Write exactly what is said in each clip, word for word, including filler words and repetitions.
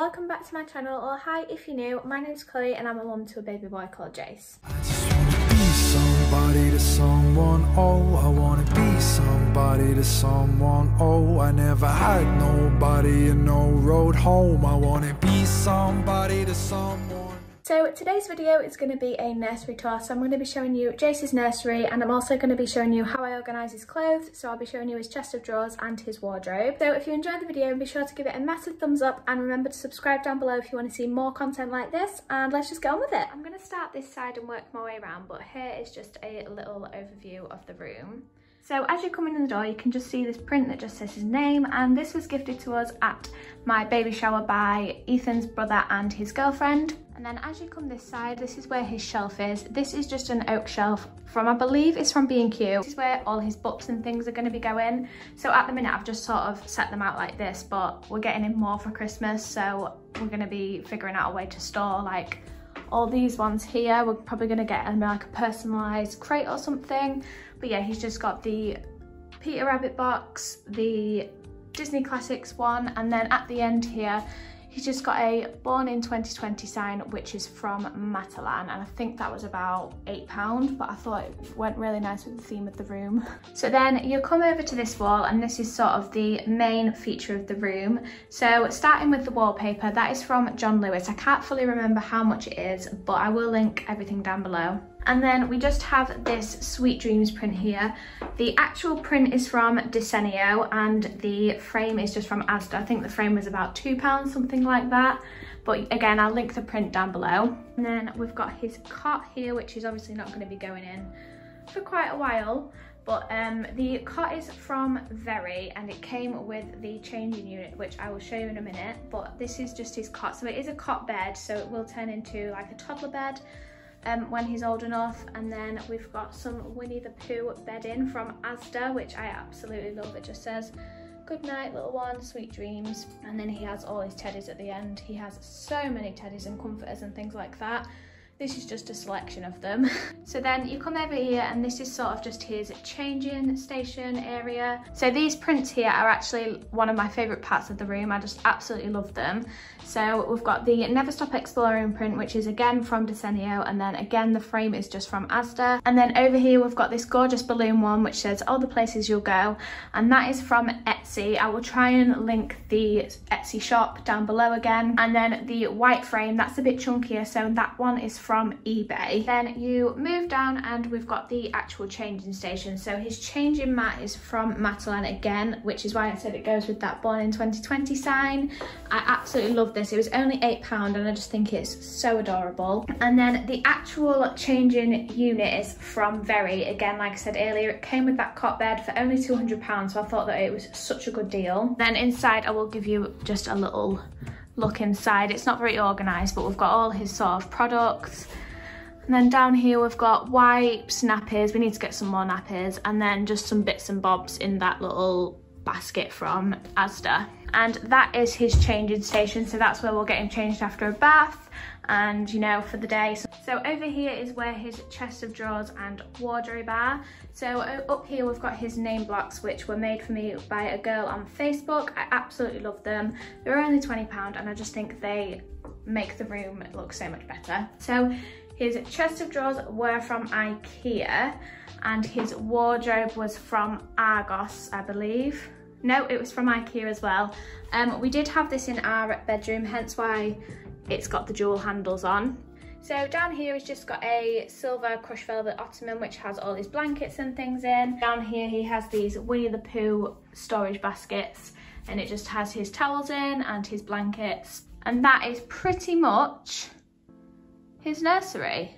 welcome back to my channel, or hi if you're new. My name's Chloe and I'm a mum to a baby boy called Jace. I just wanna be somebody to someone, oh, I wanna be somebody to someone, oh, I never had nobody and no road home, I wanna be somebody to someone. So today's video is going to be a nursery tour, so I'm going to be showing you Jace's nursery, and I'm also going to be showing you how I organise his clothes. So I'll be showing you his chest of drawers and his wardrobe. So if you enjoyed the video, be sure to give it a massive thumbs up and remember to subscribe down below if you want to see more content like this, and let's just get on with it. I'm going to start this side and work my way around, but here is just a little overview of the room. So as you're coming in the door, you can just see this print that just says his name, and this was gifted to us at my baby shower by Ethan's brother and his girlfriend. And then as you come this side, this is where his shelf is. This is just an oak shelf from, I believe it's from B and Q. This is where all his books and things are going to be going. So at the minute I've just sort of set them out like this, but we're getting him more for Christmas, so we're going to be figuring out a way to store like all these ones here. We're probably going to get him like a personalised crate or something. But yeah, he's just got the Peter Rabbit box, the Disney Classics one, and then at the end here, he's just got a Born in twenty twenty sign, which is from Matalan, and I think that was about eight pounds, but I thought it went really nice with the theme of the room. So then you come over to this wall, and this is sort of the main feature of the room. So starting with the wallpaper, that is from John Lewis. I can't fully remember how much it is, but I will link everything down below. And then we just have this Sweet Dreams print here. The actual print is from Desenio and the frame is just from Asda. I think the frame was about two pounds, something like that. But again, I'll link the print down below. And then we've got his cot here, which is obviously not going to be going in for quite a while. But um, the cot is from Very, and it came with the changing unit, which I will show you in a minute. But this is just his cot. So it is a cot bed, so it will turn into like a toddler bed Um, when he's old enough. And then we've got some Winnie the Pooh bedding from Asda, which I absolutely love. It just says, "Good night, little one, sweet dreams." And then he has all his teddies at the end. He has so many teddies and comforters and things like that. This is just a selection of them. So then you come over here, and this is sort of just his changing station area. So these prints here are actually one of my favourite parts of the room. I just absolutely love them. So we've got the Never Stop Exploring print, which is again from Desenio, and then again the frame is just from Asda. And then over here we've got this gorgeous balloon one, which says all the places you'll go, and that is from Etsy. I will try and link the Etsy shop down below again. And then the white frame, that's a bit chunkier, so that one is from eBay. Then you move down and we've got the actual changing station. So his changing mat is from Matalan again, which is why I said it goes with that Born in twenty twenty sign. I absolutely love this. It was only eight pounds and I just think it's so adorable. And then the actual changing unit is from Very. Again, like I said earlier, it came with that cot bed for only two hundred pounds, so I thought that it was such a good deal. Then inside I will give you just a little look inside. It's not very organised, but we've got all his sort of products. And then down here we've got wipes, nappies. We need to get some more nappies, and then just some bits and bobs in that little basket from Asda. And that is his changing station, so that's where we'll get him changed after a bath and, you know, for the day. So over here is where his chest of drawers and wardrobe are. So up here we've got his name blocks, which were made for me by a girl on Facebook. I absolutely love them. They're only twenty pounds, and I just think they make the room look so much better. So his chest of drawers were from IKEA, and his wardrobe was from Argos, I believe. No, it was from IKEA as well. Um, we did have this in our bedroom, hence why it's got the dual handles on. So down here he's just got a silver crushed velvet ottoman, which has all his blankets and things in. Down here he has these Winnie the Pooh storage baskets, and it just has his towels in and his blankets. And that is pretty much his nursery.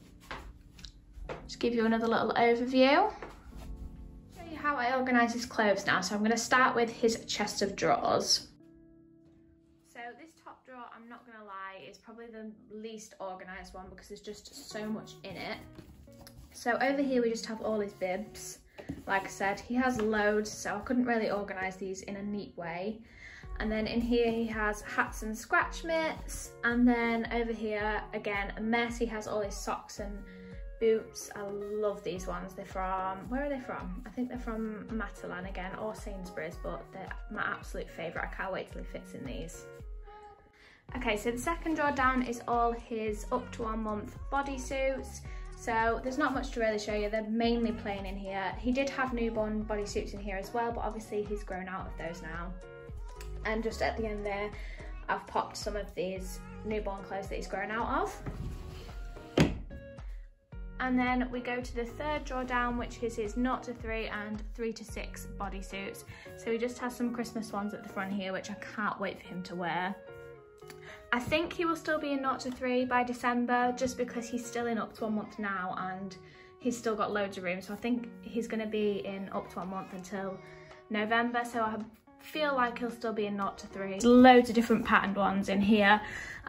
Just give you another little overview. Show you how I organise his clothes now. So I'm going to start with his chest of drawers. So this top drawer, I'm not going to lie, is probably the least organised one because there's just so much in it. So over here we just have all his bibs. Like I said, he has loads, so I couldn't really organise these in a neat way. And then in here he has hats and scratch mitts. And then over here, again, a mess. He has all his socks and boots. I love these ones. They're from, where are they from? I think they're from Matalan again, or Sainsbury's, but they're my absolute favourite. I can't wait till he fits in these. Okay, so the second drawer down is all his up to one month bodysuits. So there's not much to really show you, they're mainly plain in here. He did have newborn bodysuits in here as well, but obviously he's grown out of those now. And just at the end there, I've popped some of these newborn clothes that he's grown out of. And then we go to the third drawer down, which is his zero to three and three to six bodysuits. So he just has some Christmas ones at the front here, which I can't wait for him to wear. I think he will still be in zero to three by December, just because he's still in up to one month now and he's still got loads of room. So I think he's gonna be in up to one month until November. So I feel like he'll still be in zero to three. There's loads of different patterned ones in here.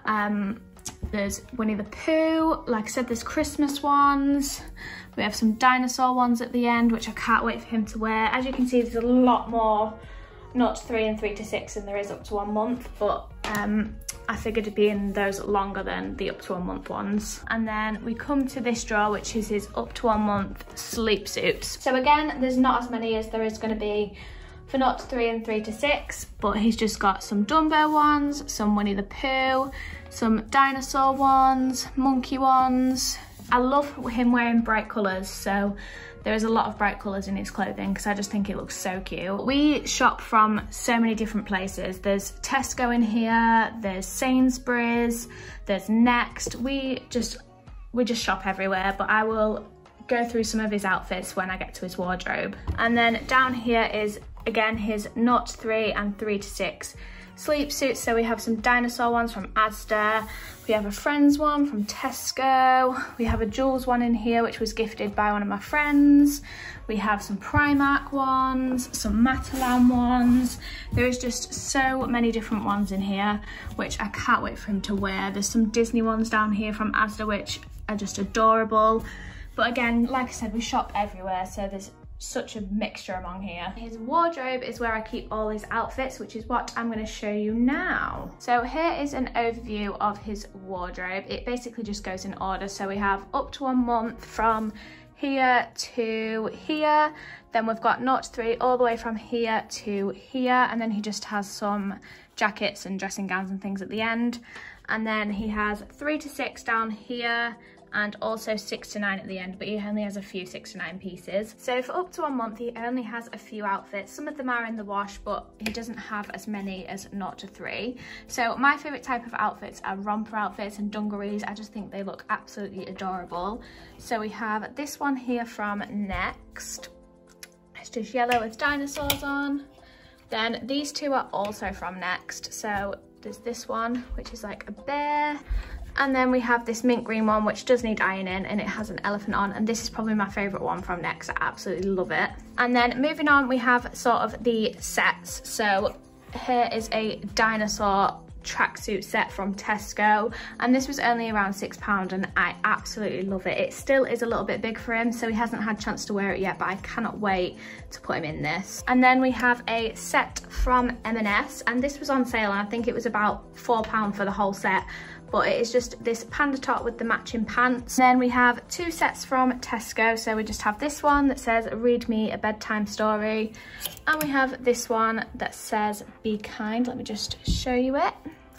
Um, There's Winnie the Pooh, like I said, there's Christmas ones. We have some dinosaur ones at the end, which I can't wait for him to wear. As you can see, there's a lot more zero to three and three to six than there is up to one month, but um, I figured it'd be in those longer than the up to one month ones. And then we come to this drawer, which is his up to one month sleep suits. So again, there's not as many as there is gonna be for zero to three and three to six, but he's just got some Dumbo ones, some Winnie the Pooh, some dinosaur ones, monkey ones. I love him wearing bright colours, so there is a lot of bright colours in his clothing because I just think it looks so cute. We shop from so many different places. There's Tesco in here, there's Sainsbury's, there's Next. We just, we just shop everywhere, but I will go through some of his outfits when I get to his wardrobe. And then down here is, again, his zero to three and three to six sleep suits. So we have some dinosaur ones from Asda, we have a Friends one from Tesco, we have a Joules one in here which was gifted by one of my friends, we have some Primark ones, some Matalan ones. There is just so many different ones in here which I can't wait for him to wear. There's some Disney ones down here from Asda which are just adorable. But again, like I said, we shop everywhere, so there's such a mixture among here. His wardrobe is where I keep all his outfits, which is what I'm going to show you now. So here is an overview of his wardrobe. It basically just goes in order. So we have up to one month from here to here. Then we've got zero to three all the way from here to here. And then he just has some jackets and dressing gowns and things at the end. And then he has three to six down here, and also six to nine at the end, but he only has a few six to nine pieces. So for up to one month, he only has a few outfits. Some of them are in the wash, but he doesn't have as many as zero to three. So my favorite type of outfits are romper outfits and dungarees. I just think they look absolutely adorable. So we have this one here from Next. It's just yellow with dinosaurs on. Then these two are also from Next. So there's this one, which is like a bear. And then we have this mint green one, which does need ironing, and it has an elephant on. And this is probably my favorite one from Next. I absolutely love it. And then moving on, we have sort of the sets. So here is a dinosaur tracksuit set from Tesco, and this was only around six pounds, and I absolutely love it. It still is a little bit big for him, so he hasn't had a chance to wear it yet, but I cannot wait to put him in this. And then we have a set from M and S, and this was on sale, and I think it was about four pounds for the whole set. But it is just this panda top with the matching pants. Then we have two sets from Tesco. So we just have this one that says, read me a bedtime story. And we have this one that says, be kind. Let me just show you it.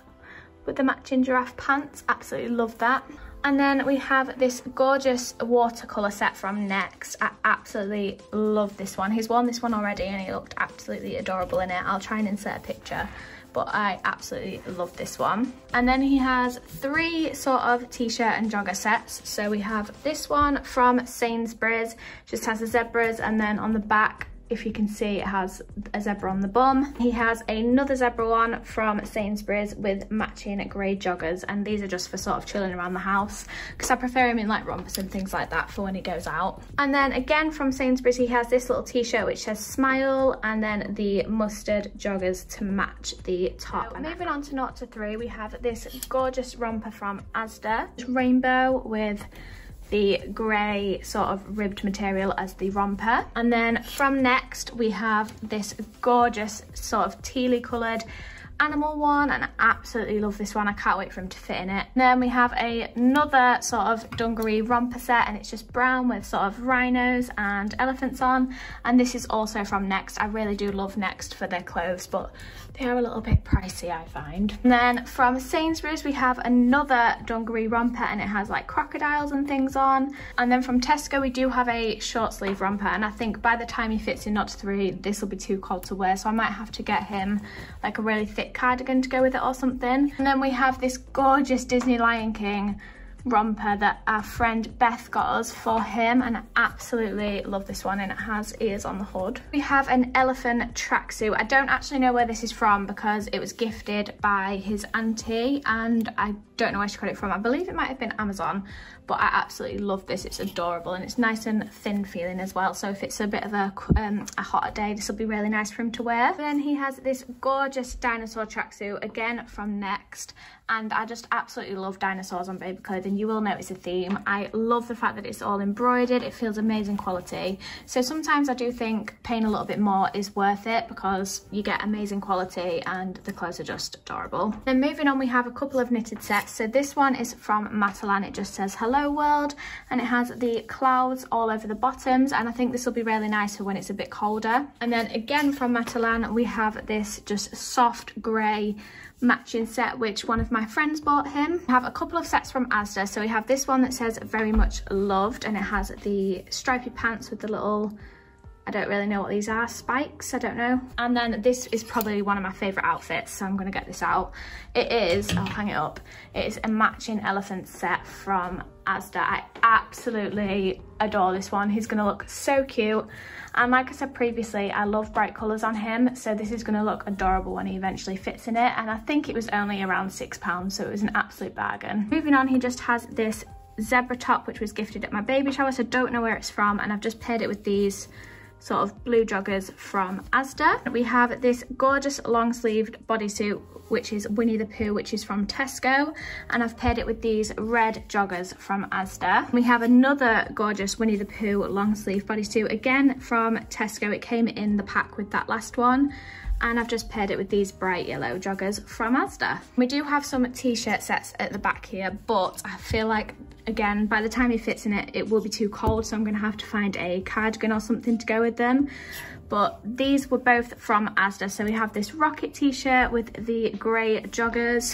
With the matching giraffe pants, absolutely love that. And then we have this gorgeous watercolour set from Next. I absolutely love this one. He's worn this one already and he looked absolutely adorable in it. I'll try and insert a picture, but I absolutely love this one. And then he has three sort of t-shirt and jogger sets. So we have this one from Sainsbury's, just has the zebras, and then on the back, if you can see, it has a zebra on the bum. He has another zebra one from Sainsbury's with matching grey joggers, and these are just for sort of chilling around the house because I prefer him in like rompers and things like that for when he goes out. And then again from Sainsbury's, he has this little t-shirt which says smile, and then the mustard joggers to match the top. So moving on to zero to three, we have this gorgeous romper from Asda. It's rainbow with the grey sort of ribbed material as the romper. And then from Next, we have this gorgeous sort of tealy coloured animal one, and I absolutely love this one. I can't wait for him to fit in it. And then we have a, another sort of dungaree romper set, and it's just brown with sort of rhinos and elephants on. And this is also from Next. I really do love Next for their clothes, but they are a little bit pricey, I find. And then from Sainsbury's, we have another dungaree romper, and it has like crocodiles and things on. And then from Tesco, we do have a short sleeve romper, and I think by the time he fits in Knots three, this will be too cold to wear, so I might have to get him like a really thick cardigan to go with it or something. And then we have this gorgeous Disney Lion King romper that our friend Beth got us for him, and I absolutely love this one, and it has ears on the hood. We have an elephant tracksuit. I don't actually know where this is from because it was gifted by his auntie, and I don't know where she got it from. I believe it might have been Amazon, but I absolutely love this. It's adorable, and it's nice and thin feeling as well, so if it's a bit of a, um, a hotter day, this will be really nice for him to wear. Then he has this gorgeous dinosaur tracksuit, again from Next, and I just absolutely love dinosaurs on baby clothing. You will notice a theme. I love the fact that it's all embroidered. It feels amazing quality. So sometimes I do think paying a little bit more is worth it because you get amazing quality and the clothes are just adorable. Then moving on, we have a couple of knitted sets. So this one is from Matalan. It just says hello world, and it has the clouds all over the bottoms, and I think this will be really nice for when it's a bit colder. And then again from Matalan, we have this just soft grey matching set which one of my friends bought him. We have a couple of sets from Asda. So we have this one that says very much loved, and it has the stripy pants with the little, I don't really know what these are, spikes, I don't know. And then this is probably one of my favourite outfits, so I'm going to get this out. It is, I'll hang it up, it is a matching elephant set from Asda. I absolutely adore this one. He's going to look so cute, and like I said previously, I love bright colours on him, so this is going to look adorable when he eventually fits in it. And I think it was only around six pounds, so it was an absolute bargain. Moving on, he just has this zebra top which was gifted at my baby shower, so don't know where it's from, and I've just paired it with these sort of blue joggers from Asda. We have this gorgeous long sleeved bodysuit which is Winnie the Pooh, which is from Tesco, and I've paired it with these red joggers from Asda. We have another gorgeous Winnie the Pooh long sleeve bodysuit, again from Tesco. It came in the pack with that last one, and I've just paired it with these bright yellow joggers from Asda. We do have some t-shirt sets at the back here, but I feel like, again, by the time he fits in it, it will be too cold, so I'm gonna have to find a cardigan or something to go with them. But these were both from Asda. So we have this Rocket t-shirt with the grey joggers,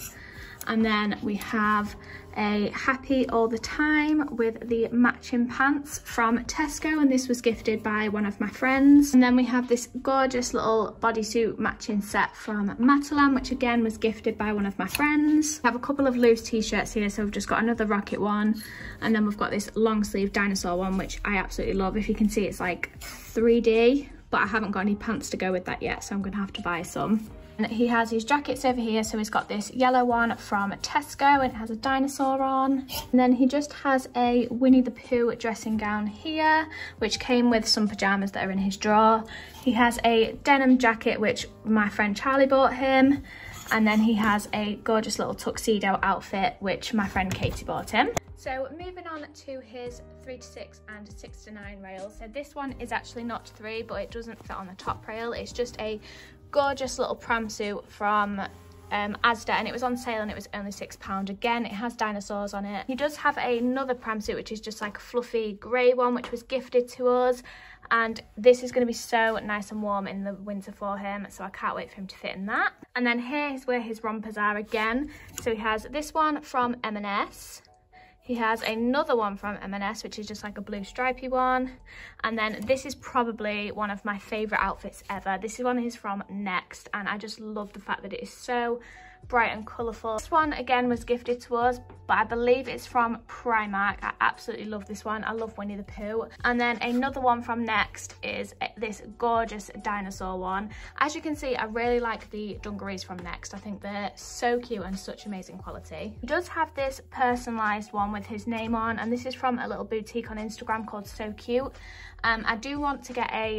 and then we have a Happy All the Time with the matching pants from Tesco, and this was gifted by one of my friends. And then we have this gorgeous little bodysuit matching set from Matalan, which again was gifted by one of my friends. We have a couple of loose t-shirts here, so we've just got another Rocket one, and then we've got this long sleeve dinosaur one, which I absolutely love. If you can see, it's like three D, but I haven't got any pants to go with that yet, so I'm gonna have to buy some. And he has his jackets over here, so he's got this yellow one from Tesco, and it has a dinosaur on. And then he just has a Winnie the Pooh dressing gown here, which came with some pajamas that are in his drawer. He has a denim jacket, which my friend Charlie bought him. And then he has a gorgeous little tuxedo outfit, which my friend Katie bought him. So moving on to his three to six and six to nine rails. So this one is actually not three, but it doesn't fit on the top rail. It's just a gorgeous little pram suit from um, Asda, and it was on sale and it was only six pounds. Again, it has dinosaurs on it. He does have another pram suit, which is just like a fluffy grey one, which was gifted to us. And this is going to be so nice and warm in the winter for him, so I can't wait for him to fit in that. And then here is where his rompers are again. So he has this one from M and S. He has another one from M and S, which is just like a blue stripy one. And then this is probably one of my favourite outfits ever. This is one is from Next, and I just love the fact that it is so bright and colourful. This one again was gifted to us, but I believe it's from Primark. I absolutely love this one. I love Winnie the Pooh. And then another one from Next is this gorgeous dinosaur one. As you can see, I really like the dungarees from Next. I think they're so cute and such amazing quality. He does have this personalised one with his name on, and this is from a little boutique on Instagram called So Cute. Um, I do want to get a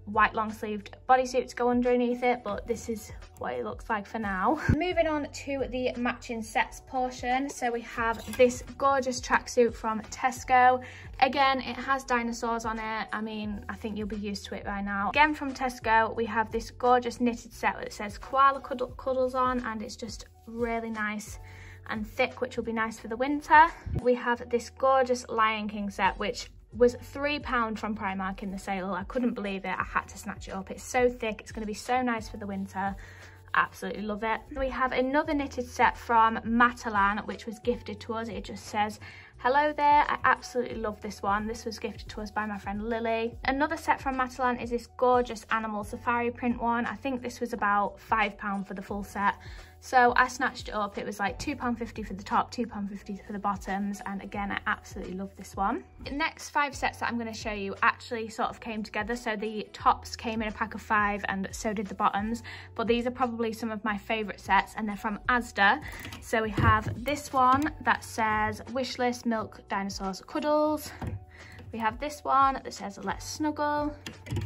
white long sleeved bodysuit to go underneath it, but this is what it looks like for now. Moving on to the matching sets portion. So we have this gorgeous tracksuit from Tesco. Again, it has dinosaurs on it. I mean, I think you'll be used to it by now. Again from Tesco, we have this gorgeous knitted set that says koala cuddle cuddles on, and it's just really nice and thick, which will be nice for the winter. We have this gorgeous Lion King set, which was three pounds from Primark in the sale. I couldn't believe it. I had to snatch it up. It's so thick. It's going to be so nice for the winter. Absolutely love it. We have another knitted set from Matalan, which was gifted to us. It just says, hello there. I absolutely love this one. This was gifted to us by my friend Lily. Another set from Matalan is this gorgeous animal safari print one. I think this was about five pounds for the full set. So I snatched it up. It was like two pounds fifty for the top, two pounds fifty for the bottoms. And again, I absolutely love this one. The next five sets that I'm going to show you actually sort of came together. So the tops came in a pack of five and so did the bottoms. But these are probably some of my favourite sets and they're from Asda. So we have this one that says Wishlist Milk Dinosaurs Cuddles. We have this one that says Let's Snuggle.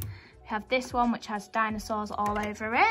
We have this one which has dinosaurs all over it.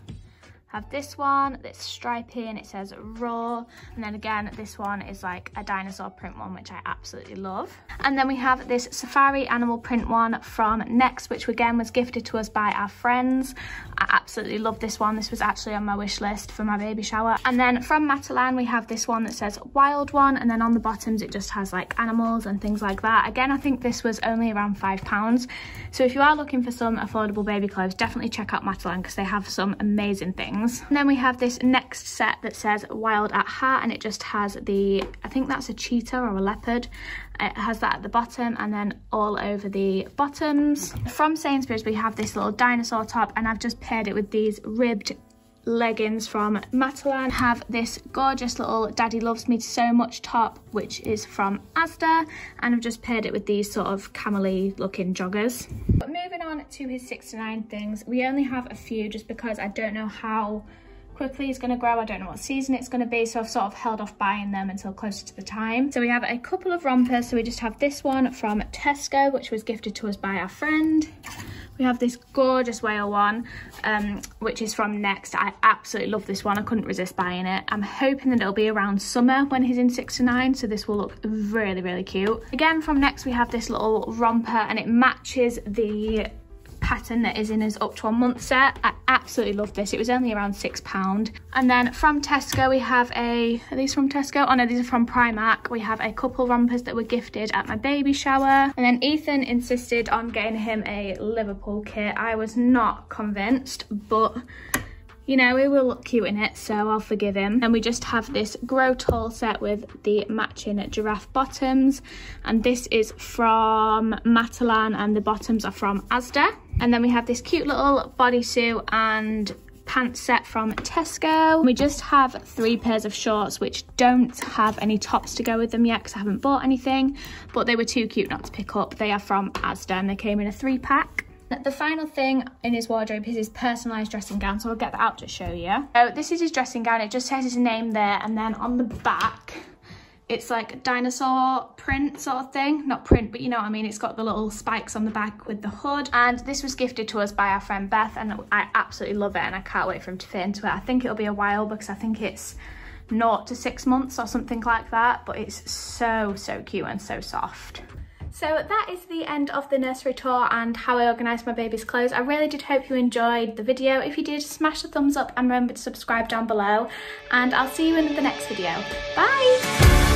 Have this one that's stripy and it says raw, and then again this one is like a dinosaur print one, which I absolutely love. And then we have this safari animal print one from Next, which again was gifted to us by our friends. I absolutely love this one. This was actually on my wish list for my baby shower. And then from Matalan we have this one that says wild one, and then on the bottoms it just has like animals and things like that. Again, I think this was only around five pounds. So if you are looking for some affordable baby clothes, definitely check out Matalan because they have some amazing things. And then we have this Next set that says Wild at Heart, and it just has the, I think that's a cheetah or a leopard. It has that at the bottom and then all over the bottoms. From Sainsbury's we have this little dinosaur top, and I've just paired it with these ribbed leggings from Matalan. Have this gorgeous little Daddy Loves Me So Much top, which is from Asda, and I've just paired it with these sort of camel-y looking joggers. But moving on to his six to nine things, we only have a few just because I don't know how quickly it's going to grow. I don't know what season it's going to be, so I've sort of held off buying them until closer to the time. So we have a couple of rompers. So we just have this one from Tesco, which was gifted to us by our friend. We have this gorgeous whale one, um, which is from Next. I absolutely love this one. I couldn't resist buying it. I'm hoping that it'll be around summer when he's in six to nine, so this will look really, really cute. Again, from Next, we have this little romper, and it matches the pattern that is in his up to one month set. I absolutely love this. It was only around six pounds. And then from Tesco we have a, are these from Tesco? Oh no, these are from Primark. We have a couple rompers that were gifted at my baby shower. And then Ethan insisted on getting him a Liverpool kit. I was not convinced, but you know, he will look cute in it, so I'll forgive him. And we just have this Grow Tall set with the matching giraffe bottoms. And this is from Matalan and the bottoms are from Asda. And then we have this cute little bodysuit and pants set from Tesco. We just have three pairs of shorts which don't have any tops to go with them yet because I haven't bought anything, but they were too cute not to pick up. They are from Asda and they came in a three pack. The final thing in his wardrobe is his personalised dressing gown, so I'll get that out to show you. So this is his dressing gown. It just says his name there, and then on the back it's like dinosaur print sort of thing. Not print, but you know what I mean. It's got the little spikes on the back with the hood, and this was gifted to us by our friend Beth, and I absolutely love it and I can't wait for him to fit into it. I think it'll be a while because I think it's naught to six months or something like that, but it's so, so cute and so soft. So that is the end of the nursery tour and how I organised my baby's clothes. I really did hope you enjoyed the video. If you did, smash the thumbs up and remember to subscribe down below. And I'll see you in the next video. Bye!